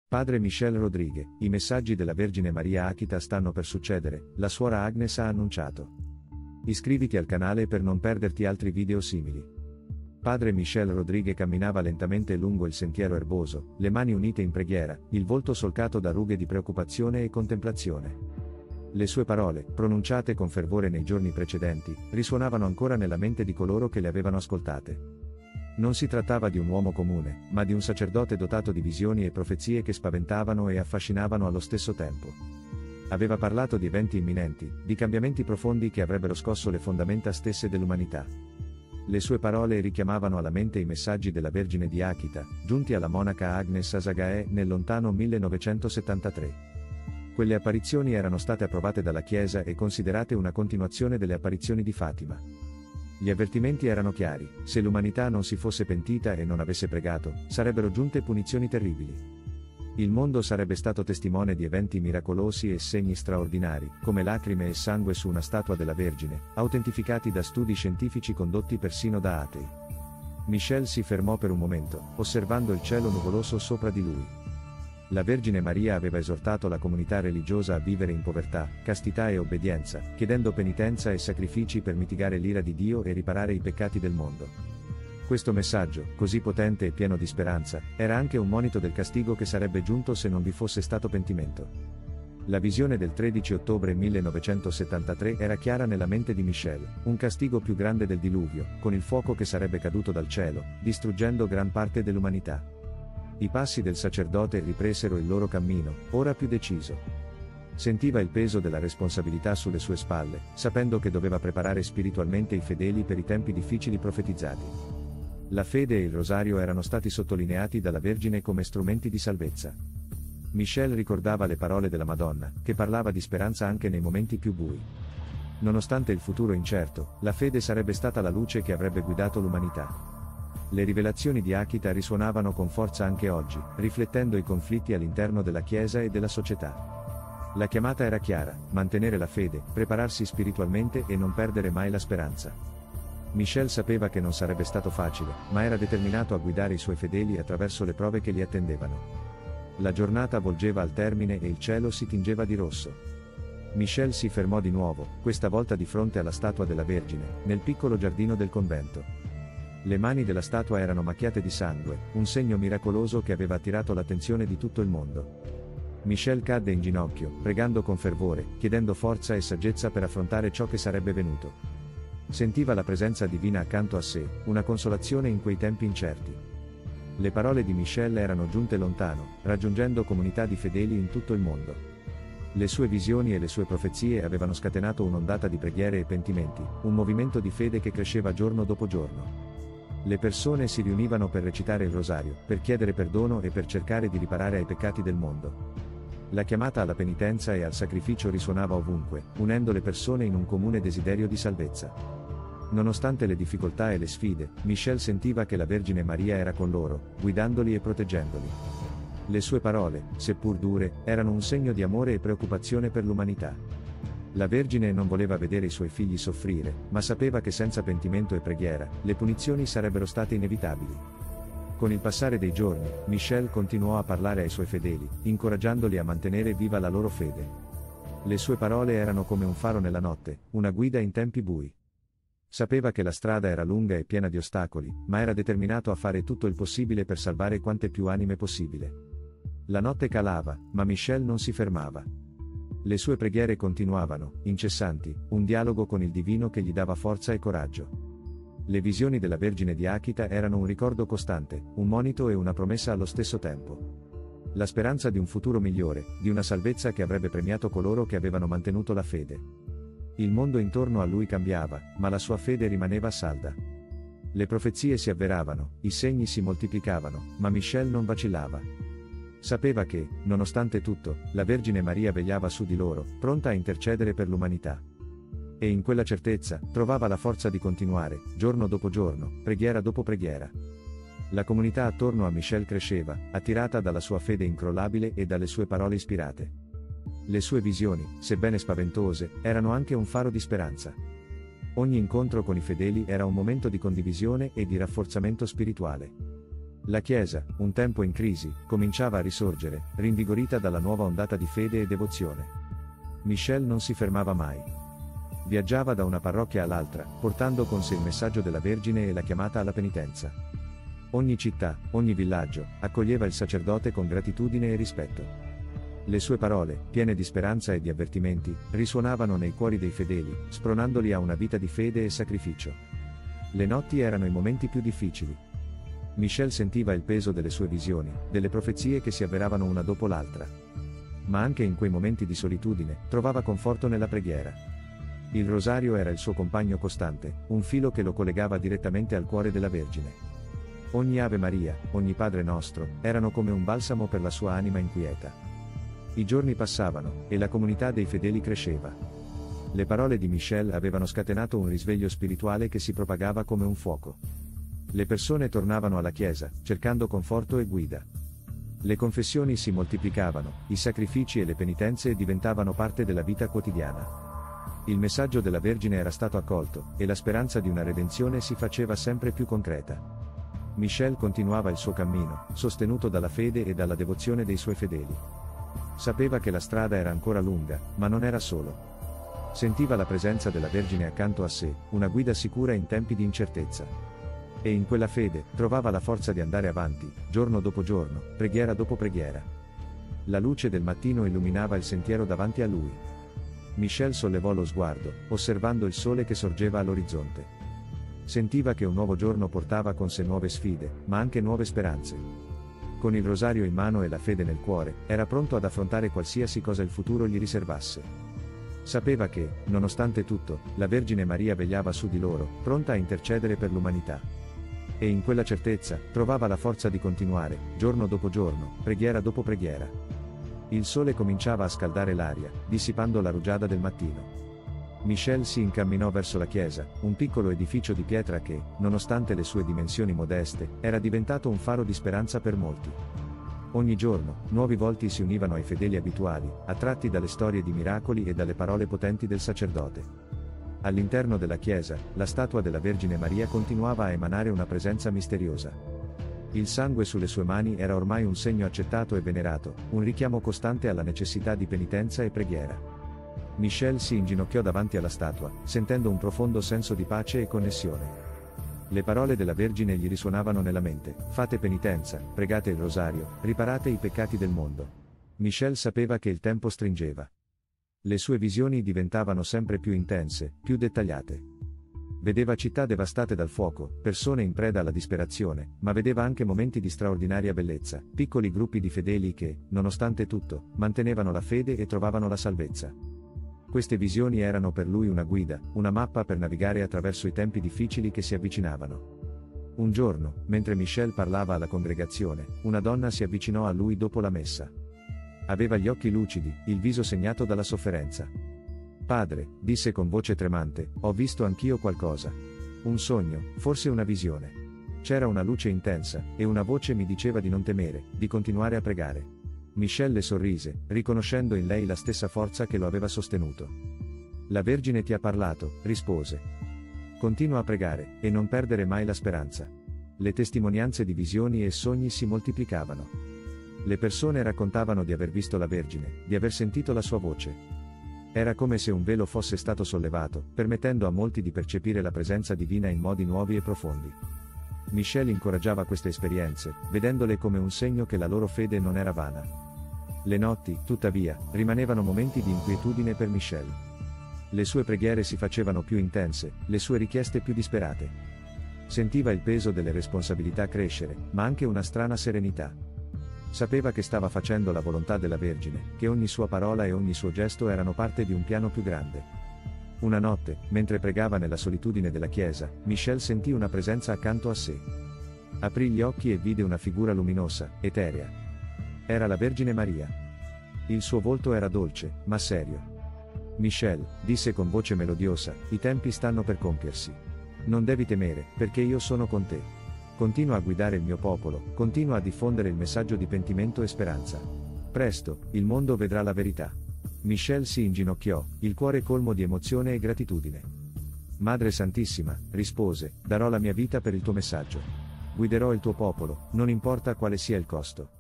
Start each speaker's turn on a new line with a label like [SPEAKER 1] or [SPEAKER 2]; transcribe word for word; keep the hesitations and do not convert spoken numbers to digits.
[SPEAKER 1] Padre Michel Rodriguez, i messaggi della Vergine Maria Akita stanno per succedere, la suora Agnes ha annunciato. Iscriviti al canale per non perderti altri video simili. Padre Michel Rodriguez camminava lentamente lungo il sentiero erboso, le mani unite in preghiera, il volto solcato da rughe di preoccupazione e contemplazione. Le sue parole, pronunciate con fervore nei giorni precedenti, risuonavano ancora nella mente di coloro che le avevano ascoltate. Non si trattava di un uomo comune, ma di un sacerdote dotato di visioni e profezie che spaventavano e affascinavano allo stesso tempo. Aveva parlato di eventi imminenti, di cambiamenti profondi che avrebbero scosso le fondamenta stesse dell'umanità. Le sue parole richiamavano alla mente i messaggi della Vergine di Akita, giunti alla monaca Agnes Asagae nel lontano millenovecentosettantatré. Quelle apparizioni erano state approvate dalla Chiesa e considerate una continuazione delle apparizioni di Fatima. Gli avvertimenti erano chiari: se l'umanità non si fosse pentita e non avesse pregato, sarebbero giunte punizioni terribili. Il mondo sarebbe stato testimone di eventi miracolosi e segni straordinari, come lacrime e sangue su una statua della Vergine, autentificati da studi scientifici condotti persino da atei. Michel si fermò per un momento, osservando il cielo nuvoloso sopra di lui. La Vergine Maria aveva esortato la comunità religiosa a vivere in povertà, castità e obbedienza, chiedendo penitenza e sacrifici per mitigare l'ira di Dio e riparare i peccati del mondo. Questo messaggio, così potente e pieno di speranza, era anche un monito del castigo che sarebbe giunto se non vi fosse stato pentimento. La visione del tredici ottobre millenovecentosettantatré era chiara nella mente di Michel: un castigo più grande del diluvio, con il fuoco che sarebbe caduto dal cielo, distruggendo gran parte dell'umanità. I passi del sacerdote ripresero il loro cammino, ora più deciso. Sentiva il peso della responsabilità sulle sue spalle, sapendo che doveva preparare spiritualmente i fedeli per i tempi difficili profetizzati. La fede e il rosario erano stati sottolineati dalla Vergine come strumenti di salvezza. Michel ricordava le parole della Madonna, che parlava di speranza anche nei momenti più bui. Nonostante il futuro incerto, la fede sarebbe stata la luce che avrebbe guidato l'umanità. Le rivelazioni di Akita risuonavano con forza anche oggi, riflettendo i conflitti all'interno della Chiesa e della società. La chiamata era chiara: mantenere la fede, prepararsi spiritualmente e non perdere mai la speranza. Michel sapeva che non sarebbe stato facile, ma era determinato a guidare i suoi fedeli attraverso le prove che li attendevano. La giornata volgeva al termine e il cielo si tingeva di rosso. Michel si fermò di nuovo, questa volta di fronte alla statua della Vergine, nel piccolo giardino del convento. Le mani della statua erano macchiate di sangue, un segno miracoloso che aveva attirato l'attenzione di tutto il mondo. Michel cadde in ginocchio, pregando con fervore, chiedendo forza e saggezza per affrontare ciò che sarebbe venuto. Sentiva la presenza divina accanto a sé, una consolazione in quei tempi incerti. Le parole di Michel erano giunte lontano, raggiungendo comunità di fedeli in tutto il mondo. Le sue visioni e le sue profezie avevano scatenato un'ondata di preghiere e pentimenti, un movimento di fede che cresceva giorno dopo giorno. Le persone si riunivano per recitare il rosario, per chiedere perdono e per cercare di riparare ai peccati del mondo. La chiamata alla penitenza e al sacrificio risuonava ovunque, unendo le persone in un comune desiderio di salvezza. Nonostante le difficoltà e le sfide, Michel sentiva che la Vergine Maria era con loro, guidandoli e proteggendoli. Le sue parole, seppur dure, erano un segno di amore e preoccupazione per l'umanità. La Vergine non voleva vedere i suoi figli soffrire, ma sapeva che senza pentimento e preghiera, le punizioni sarebbero state inevitabili. Con il passare dei giorni, Michel continuò a parlare ai suoi fedeli, incoraggiandoli a mantenere viva la loro fede. Le sue parole erano come un faro nella notte, una guida in tempi bui. Sapeva che la strada era lunga e piena di ostacoli, ma era determinato a fare tutto il possibile per salvare quante più anime possibile. La notte calava, ma Michel non si fermava. Le sue preghiere continuavano, incessanti, un dialogo con il divino che gli dava forza e coraggio. Le visioni della Vergine di Akita erano un ricordo costante, un monito e una promessa allo stesso tempo. La speranza di un futuro migliore, di una salvezza che avrebbe premiato coloro che avevano mantenuto la fede. Il mondo intorno a lui cambiava, ma la sua fede rimaneva salda. Le profezie si avveravano, i segni si moltiplicavano, ma Michel non vacillava. Sapeva che, nonostante tutto, la Vergine Maria vegliava su di loro, pronta a intercedere per l'umanità. E in quella certezza, trovava la forza di continuare, giorno dopo giorno, preghiera dopo preghiera. La comunità attorno a Michel cresceva, attirata dalla sua fede incrollabile e dalle sue parole ispirate. Le sue visioni, sebbene spaventose, erano anche un faro di speranza. Ogni incontro con i fedeli era un momento di condivisione e di rafforzamento spirituale. La Chiesa, un tempo in crisi, cominciava a risorgere, rinvigorita dalla nuova ondata di fede e devozione. Michel non si fermava mai. Viaggiava da una parrocchia all'altra, portando con sé il messaggio della Vergine e la chiamata alla penitenza. Ogni città, ogni villaggio, accoglieva il sacerdote con gratitudine e rispetto. Le sue parole, piene di speranza e di avvertimenti, risuonavano nei cuori dei fedeli, spronandoli a una vita di fede e sacrificio. Le notti erano i momenti più difficili. Michel sentiva il peso delle sue visioni, delle profezie che si avveravano una dopo l'altra. Ma anche in quei momenti di solitudine, trovava conforto nella preghiera. Il rosario era il suo compagno costante, un filo che lo collegava direttamente al cuore della Vergine. Ogni Ave Maria, ogni Padre Nostro, erano come un balsamo per la sua anima inquieta. I giorni passavano, e la comunità dei fedeli cresceva. Le parole di Michel avevano scatenato un risveglio spirituale che si propagava come un fuoco. Le persone tornavano alla Chiesa, cercando conforto e guida. Le confessioni si moltiplicavano, i sacrifici e le penitenze diventavano parte della vita quotidiana. Il messaggio della Vergine era stato accolto, e la speranza di una redenzione si faceva sempre più concreta. Michel continuava il suo cammino, sostenuto dalla fede e dalla devozione dei suoi fedeli. Sapeva che la strada era ancora lunga, ma non era solo. Sentiva la presenza della Vergine accanto a sé, una guida sicura in tempi di incertezza. E in quella fede, trovava la forza di andare avanti, giorno dopo giorno, preghiera dopo preghiera. La luce del mattino illuminava il sentiero davanti a lui. Michel sollevò lo sguardo, osservando il sole che sorgeva all'orizzonte. Sentiva che un nuovo giorno portava con sé nuove sfide, ma anche nuove speranze. Con il rosario in mano e la fede nel cuore, era pronto ad affrontare qualsiasi cosa il futuro gli riservasse. Sapeva che, nonostante tutto, la Vergine Maria vegliava su di loro, pronta a intercedere per l'umanità. E in quella certezza, trovava la forza di continuare, giorno dopo giorno, preghiera dopo preghiera. Il sole cominciava a scaldare l'aria, dissipando la rugiada del mattino. Michel si incamminò verso la chiesa, un piccolo edificio di pietra che, nonostante le sue dimensioni modeste, era diventato un faro di speranza per molti. Ogni giorno, nuovi volti si univano ai fedeli abituali, attratti dalle storie di miracoli e dalle parole potenti del sacerdote. All'interno della chiesa, la statua della Vergine Maria continuava a emanare una presenza misteriosa. Il sangue sulle sue mani era ormai un segno accettato e venerato, un richiamo costante alla necessità di penitenza e preghiera. Michel si inginocchiò davanti alla statua, sentendo un profondo senso di pace e connessione. Le parole della Vergine gli risuonavano nella mente: fate penitenza, pregate il rosario, riparate i peccati del mondo. Michel sapeva che il tempo stringeva. Le sue visioni diventavano sempre più intense, più dettagliate. Vedeva città devastate dal fuoco, persone in preda alla disperazione, ma vedeva anche momenti di straordinaria bellezza, piccoli gruppi di fedeli che, nonostante tutto, mantenevano la fede e trovavano la salvezza. Queste visioni erano per lui una guida, una mappa per navigare attraverso i tempi difficili che si avvicinavano. Un giorno, mentre Michel parlava alla congregazione, una donna si avvicinò a lui dopo la messa. Aveva gli occhi lucidi, il viso segnato dalla sofferenza. Padre, disse con voce tremante, ho visto anch'io qualcosa. Un sogno, forse una visione. C'era una luce intensa, e una voce mi diceva di non temere, di continuare a pregare. Michel le sorrise, riconoscendo in lei la stessa forza che lo aveva sostenuto. La Vergine ti ha parlato, rispose. Continua a pregare, e non perdere mai la speranza. Le testimonianze di visioni e sogni si moltiplicavano. Le persone raccontavano di aver visto la Vergine, di aver sentito la sua voce. Era come se un velo fosse stato sollevato, permettendo a molti di percepire la presenza divina in modi nuovi e profondi. Michel incoraggiava queste esperienze, vedendole come un segno che la loro fede non era vana. Le notti, tuttavia, rimanevano momenti di inquietudine per Michel. Le sue preghiere si facevano più intense, le sue richieste più disperate. Sentiva il peso delle responsabilità crescere, ma anche una strana serenità. Sapeva che stava facendo la volontà della Vergine, che ogni sua parola e ogni suo gesto erano parte di un piano più grande. Una notte, mentre pregava nella solitudine della chiesa, Michel sentì una presenza accanto a sé. Aprì gli occhi e vide una figura luminosa, eterea. Era la Vergine Maria. Il suo volto era dolce, ma serio. Michel, disse con voce melodiosa, i tempi stanno per compiersi. Non devi temere, perché io sono con te. Continua a guidare il mio popolo, continua a diffondere il messaggio di pentimento e speranza. Presto, il mondo vedrà la verità. Michel si inginocchiò, il cuore colmo di emozione e gratitudine. Madre Santissima, rispose, darò la mia vita per il tuo messaggio. guiderò il tuo popolo, non importa quale sia il costo.